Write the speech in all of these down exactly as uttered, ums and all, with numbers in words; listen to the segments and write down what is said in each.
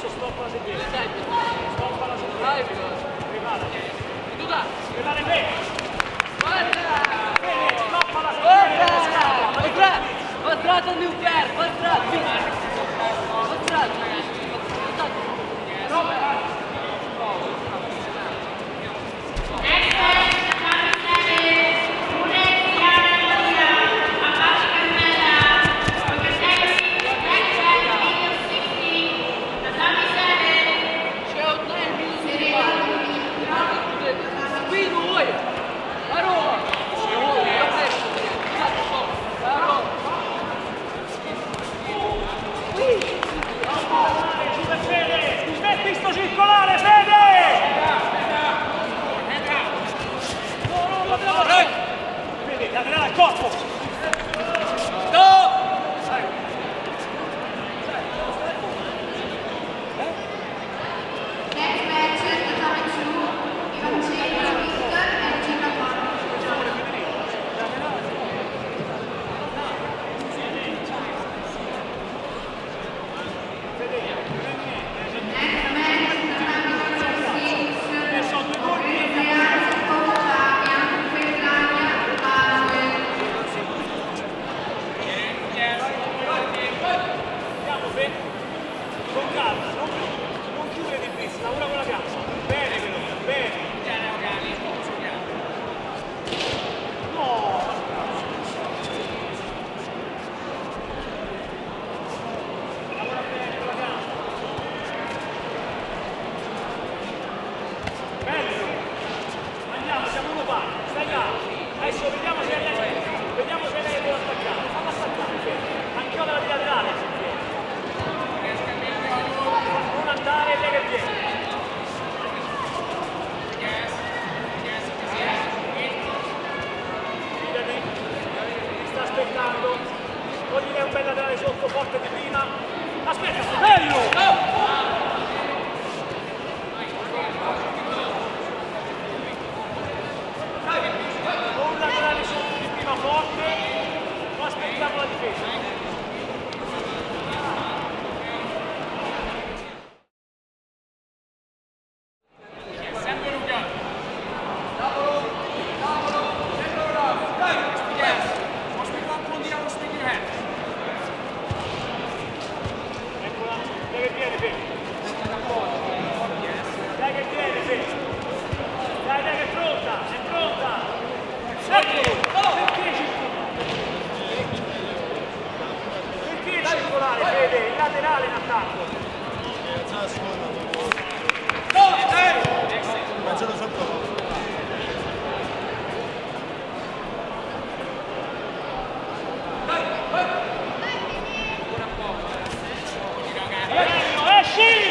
Adesso stoppa la seconda. Stoppa la seconda. Prepara. Tu da. Prepara bene. Guarda! Bene, stoppa la seconda. Quadrato nucleare, quadrato. Quadrato. Circolare, Fede! Fede, laterale al corpo! Stop! Next match is the coming two, Ivanchenko, Victor and Gina Pano. Con calma, non, non chiudere di pista, lavora con la gamba. Bene però, bene. No! Lavora bene con la gamba. Bello! Andiamo, siamo uno pari, stai là. Adesso vediamo se lei, vediamo se lei può attaccare. Falla attaccare, anche io della di laterale. Non andare, lei che viene. Fidati, ti sta aspettando. Togli un bel laterale sotto, forte di prima. Aspetta, bello! Un laterale sotto di prima forte. Non aspettiamo la difesa. Dai che viene, Fede. Dai che viene, Fede. Dai, dai che è pronta, è pronta. Eccolo. Perché circolare? Perché circolare, Fede? Il laterale in attacco. No, dai! Mangiato sotto. Bello, esci!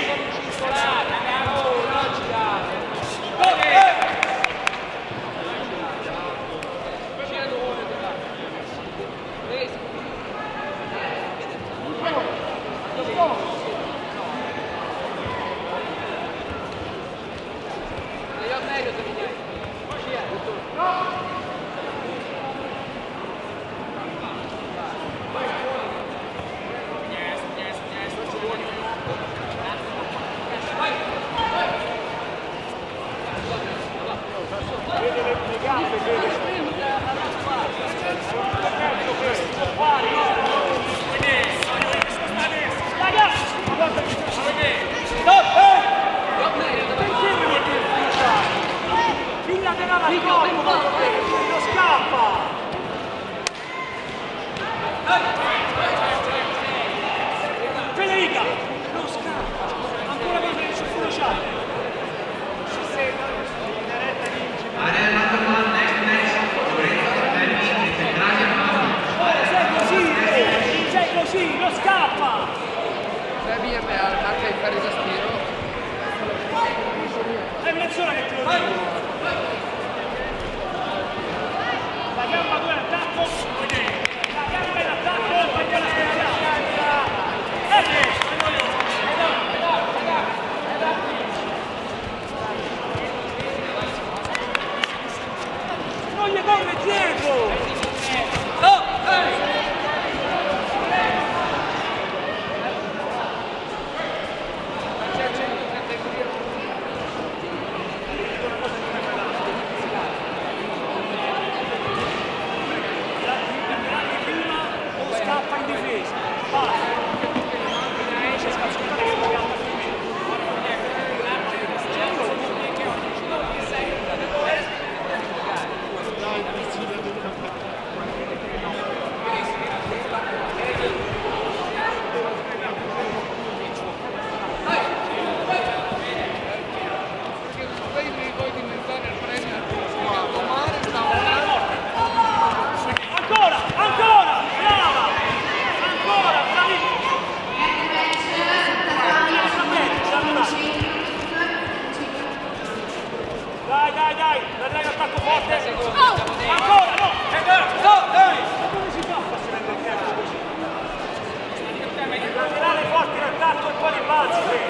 ragazzi, Fede.